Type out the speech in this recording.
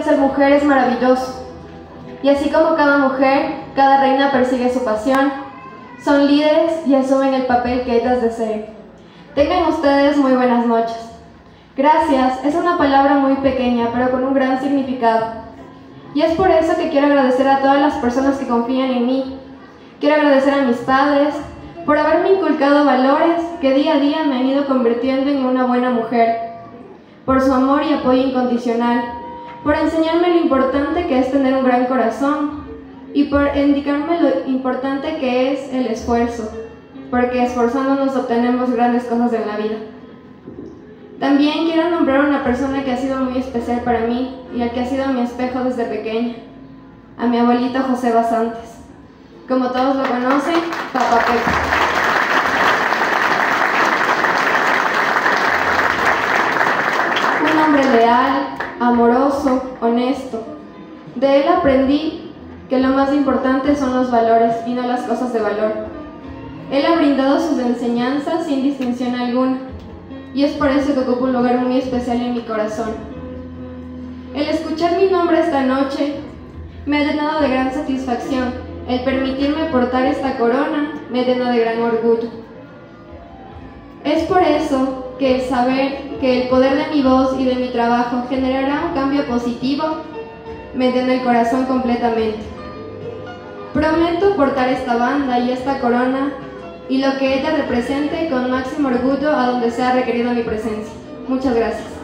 ser mujer es maravilloso. Y así como cada mujer, cada reina persigue su pasión, son líderes y asumen el papel que ellas deseen. Tengan ustedes muy buenas noches. Gracias es una palabra muy pequeña, pero con un gran significado. Y es por eso que quiero agradecer a todas las personas que confían en mí. Quiero agradecer a mis padres por haberme inculcado valores que día a día me han ido convirtiendo en una buena mujer, por su amor y apoyo incondicional, por enseñarme lo importante que es tener un gran corazón y por indicarme lo importante que es el esfuerzo, porque esforzándonos obtenemos grandes cosas en la vida. También quiero nombrar a una persona que ha sido muy especial para mí y al que ha sido mi espejo desde pequeña, a mi abuelito José Basantes. Como todos lo conocen, Papá Pepe. Un hombre leal, amoroso, honesto. De él aprendí que lo más importante son los valores y no las cosas de valor. Él ha brindado sus enseñanzas sin distinción alguna, y es por eso que ocupa un lugar muy especial en mi corazón. El escuchar mi nombre esta noche me ha llenado de gran satisfacción. El permitirme portar esta corona me llena de gran orgullo. Es por eso que el saber que el poder de mi voz y de mi trabajo generará un cambio positivo me llena el corazón completamente. Prometo portar esta banda y esta corona y lo que ella represente con máximo orgullo a donde sea requerida mi presencia. Muchas gracias.